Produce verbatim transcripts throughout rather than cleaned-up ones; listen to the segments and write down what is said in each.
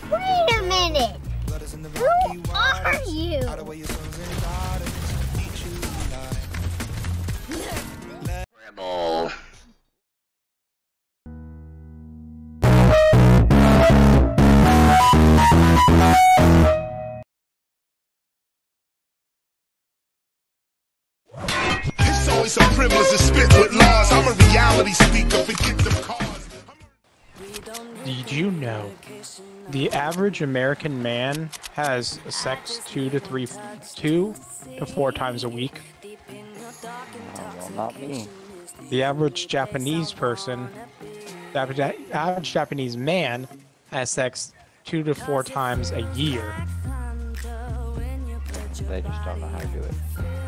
Wait a minute! Who are you? Rebel. It's always a privilege to spit with laws. I'm a reality speaker, forget them cars. Did you know the average American man has sex two to three, two to four times a week? Oh, well, not me. The average Japanese person, the average, average Japanese man has sex two to four times a year. They just don't know how to do it.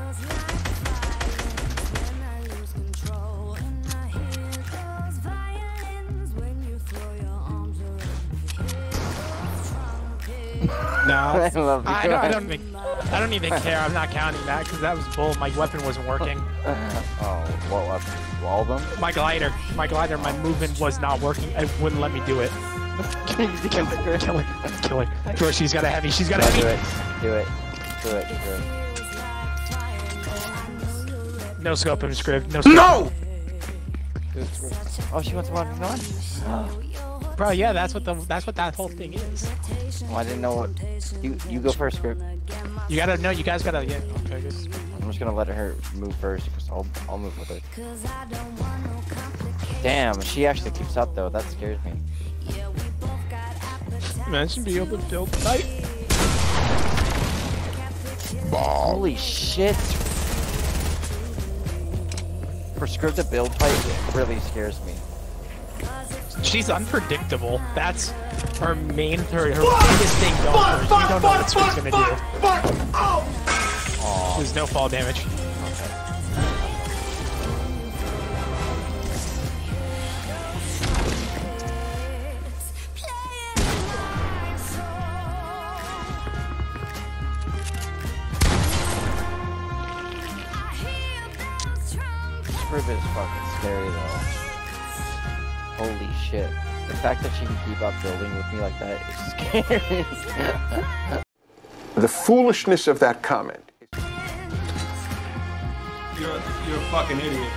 No, I love you. I, don't, I don't even, I don't even care. I'm not counting that because that was bull. My weapon wasn't working. Oh, what weapon? All of them? My glider, my glider, my movement was not working. It wouldn't let me do it. Kill her, kill her, kill her. George, she's got a heavy. She's got a No, heavy. do it. Do it. Do it. Do it. No scope him, Scrib. No scope. No! Do it. Do it. Oh, she wants one. No one? Bro, yeah, that's what the that's what that whole thing is. Oh, I didn't know what. You you go first, Script. You gotta know. You guys gotta. Yeah. Okay. This. I'm just gonna let her move first because I'll I'll move with her. Damn, she actually keeps up though. That scares me. Imagine being able to build tonight. Holy shit! For Script to build fight really scares me. She's unpredictable. That's her main, her, her biggest thing going for. You don't know what Script's gonna do. Aww. There's no fall damage. Script is fucking scary though. Holy shit. The fact that she can keep up building with me like that is scary. The foolishness of that comment. You're, you're a fucking idiot.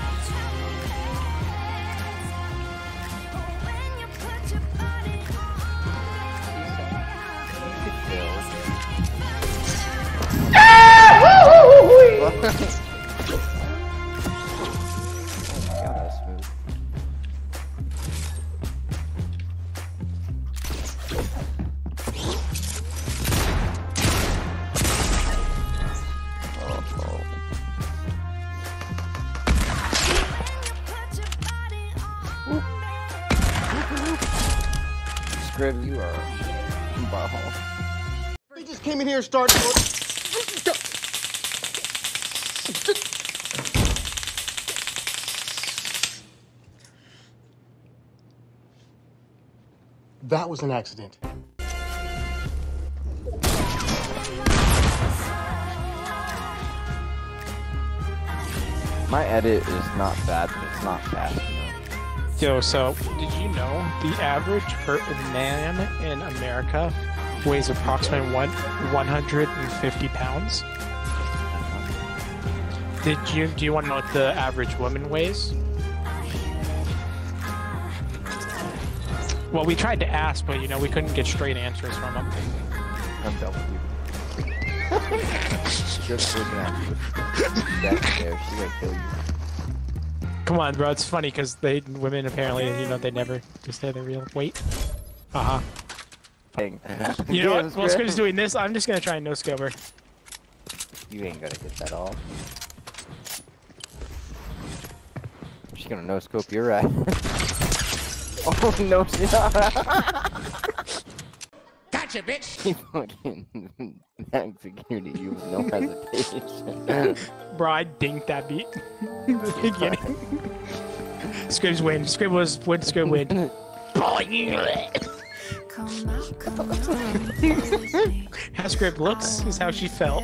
Scrib, you are a butthole. They just came in here and started. That was an accident. My edit is not bad, but it's not fast enough. Yo, so did you know the average per man in America weighs approximately one one hundred fifty pounds? Did you do you want to know what the average woman weighs? Well, we tried to ask, but you know we couldn't get straight answers from them. I'm done with you. Just looking at you. That's there. She might kill you. Come on, bro. It's funny because they women apparently, you know, they never just say their real weight. Uh huh. Dang. You know what? While Squid's doing this, I'm just gonna try and no scope her. You ain't gonna get that all. She's gonna no scope your ass. Oh no, she's not. Gotcha, bitch! She fucking executed you with no hesitation. Bro, I dinked that beat. In the beginning. Squib's win. Squib was win. Squib win. How Squib looks is how she felt.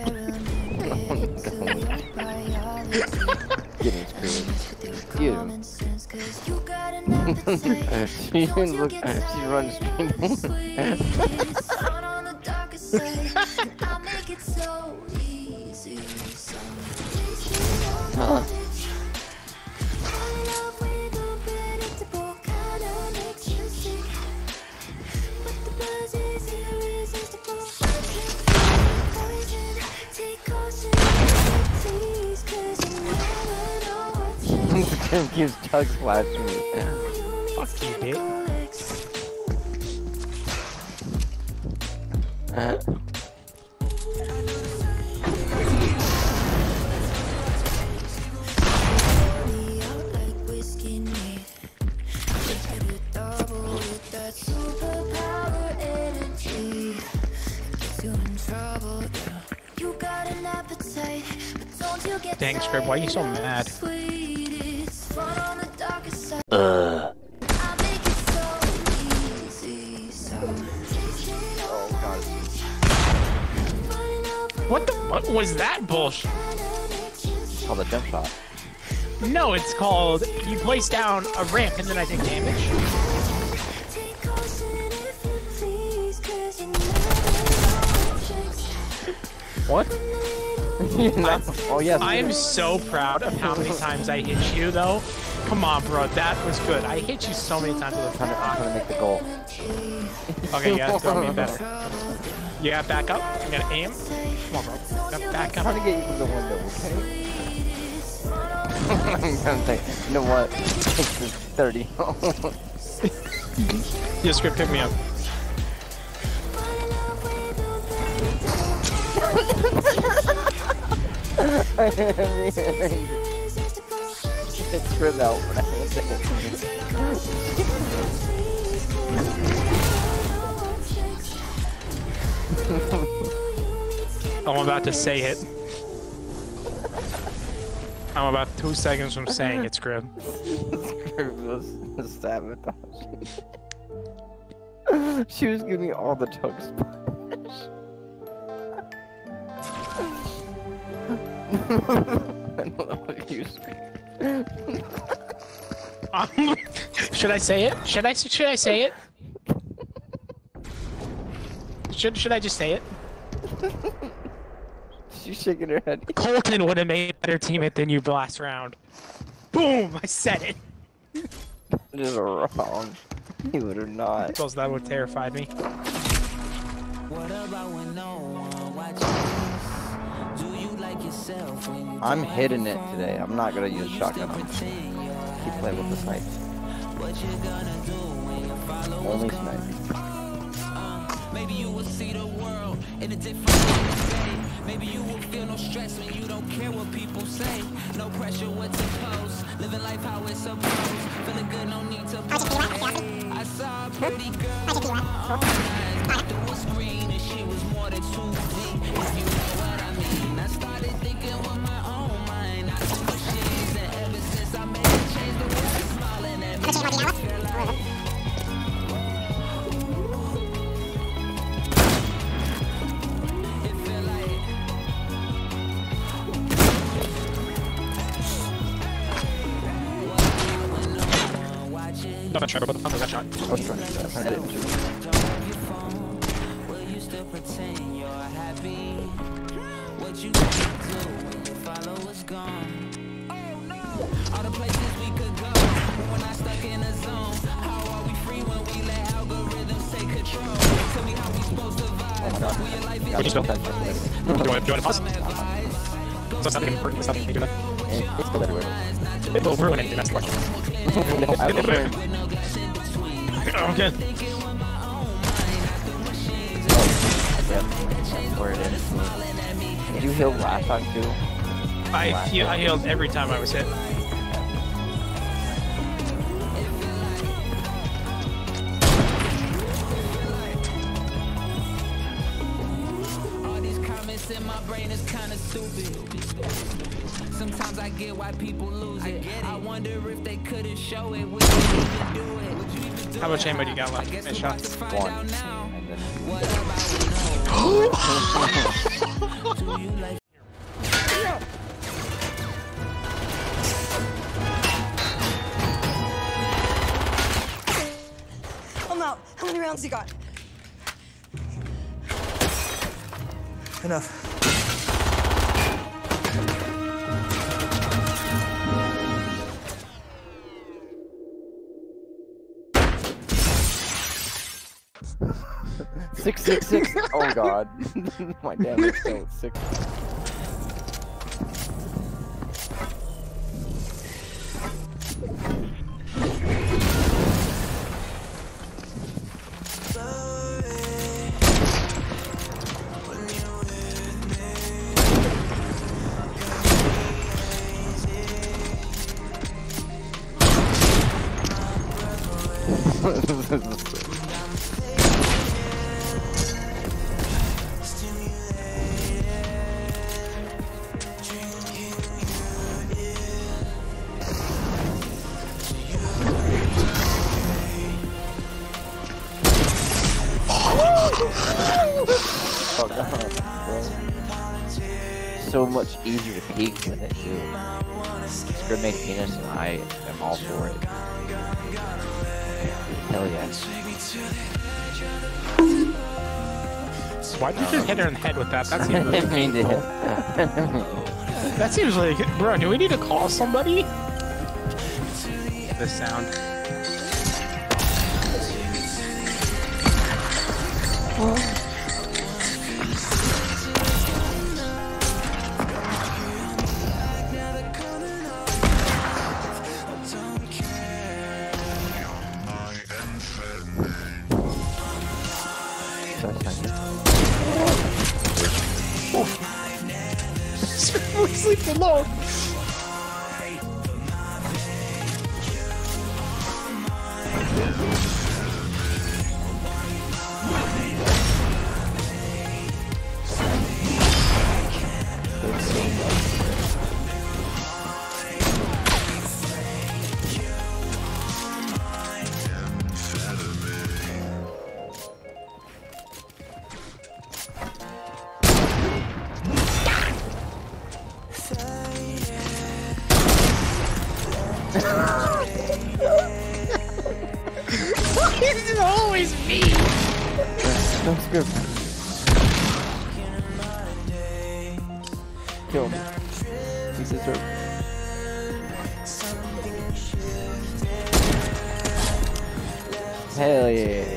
Getting screwed. You. She even look, she runs Tim keeps chug splashing me. Fuck you, bitch. Dang, Scrib, why are you so mad? Uh. What the what was that bullshit? It's called a jump shot. No, it's called you place down a ramp and then I take damage. What? Not, oh yes. I am so proud of how many times I hit you, though. Come on, bro, that was good. I hit you so many times with a I'm trying to make the goal. Okay, you gotta throw me better. You gotta back up. You gotta aim. Come on, bro. You gotta back up. I'm trying to get you to the window, okay? I'm gonna say, you know what? It's thirty. Your script pick me up. It's script out. I'm about to say it. I'm about two seconds from saying it, Scrib. Scrib was sabotaging. She was giving me all the tug splash. I don't know what you um, should I say it? Should I should I say it? Should should I just say it? She's shaking her head. Colton would have made a better teammate than you last round. Boom! I said it. It is wrong. He would have not. Because that would terrified me. I'm hitting it today. I'm not gonna use shotgun. I'm keep playing with the snipes. Only snipes. Maybe you will see the world in a different way. Maybe you will feel no stress when you don't care what people say. No pressure what to post. Living life how it's supposed. Feeling good, no need to post. I saw a pretty girl through a screen and she was more than two feet. If you know what I mean. I started thinking with my own mind. I see machines and ever since I made a change, the world is smiling at me. I'm not sure what the fuck was that shot. I was trying to, I was trying to edit it. Will you still pretend you're happy? What you gonna do when your followers gone? Oh no! All the places we could go when I stuck in a zone. How are we free when we let algorithms take control? Tell me how we supposed to vibe. When your life is Can you spell that? Do you want to pause? So it's not important. It's not going to do that. It's still everywhere. It will ruin anything. That's the question. Okay. Yep, that's where it is. Did you heal last time too? I heal, I healed every time I was hit. All these comments in my brain is kind of stupid. Sometimes I get why people lose it. I wonder if they couldn't show it. Would you even do it? Would you even do How much it? ammo do you got left? Nice shot. One. What about do you like? How many rounds you got? Enough. Six, six, six. Oh god. My damage still six. Oh god, bro. So much easier to peek with it too. Discriminate penis and I am all for it. Hell yes. Why'd you just hit her in the head with that? That seems really I mean, painful. That seems like, bro, do we need to call somebody? This sound. Oh. Sleep alone. Why is it always me? That's good. Kill me. He's a jerk. Hell yeah.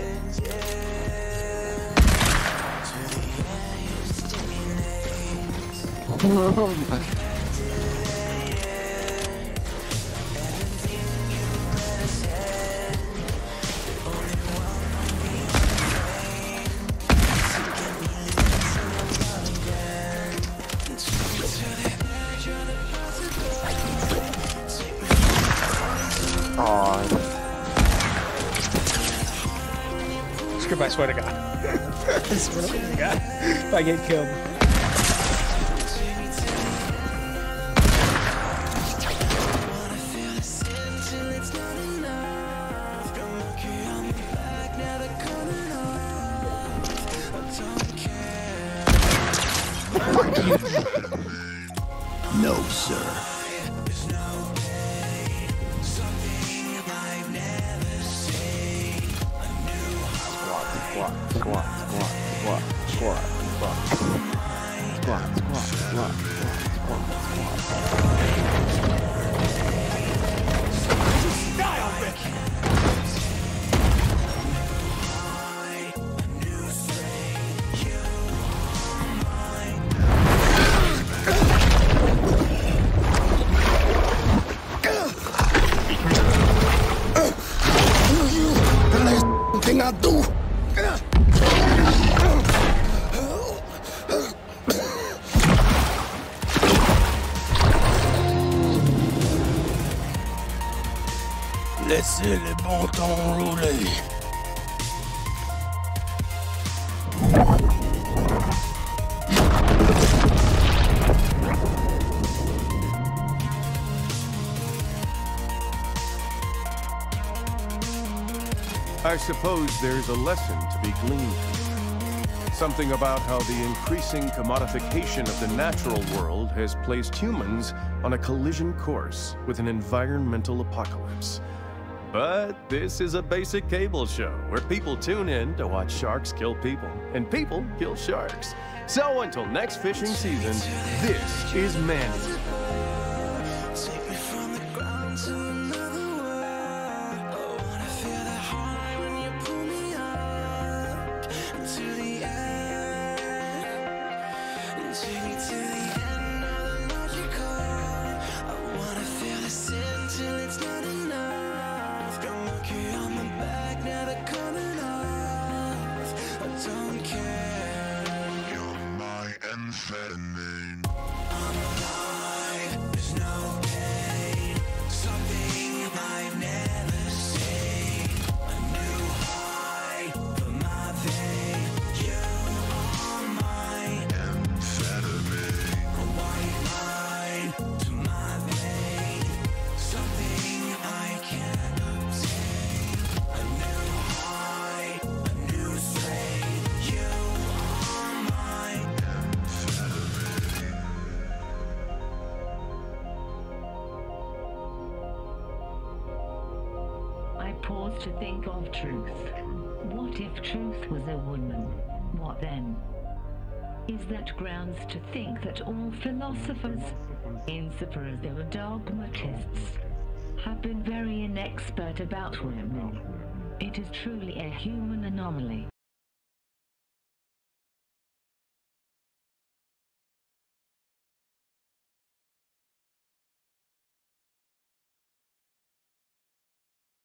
Oh. Script, I swear to God. I swear to God. If I get killed. No, sir. Squat, squat, squat, squat, squat, squat, squat, squat, squat, squat, Die already! The last thing I do. Laissez les bons temps rouler. I suppose there's a lesson to be gleaned here. Something about how the increasing commodification of the natural world has placed humans on a collision course with an environmental apocalypse. But this is a basic cable show where people tune in to watch sharks kill people, and people kill sharks. So until next fishing season, this is Manny. Amphetamine. I'm alive, there's no pain. Something I've never seen. A new high for my vein. You are my Amphetamine. a white line to my vein. Something I can't obtain. A new high, a new strain. You are my I pause to think of truth. What if truth was a woman? What then? Is that grounds to think that all philosophers, insofar as they were dogmatists, have been very inexpert about women? It is truly a human anomaly.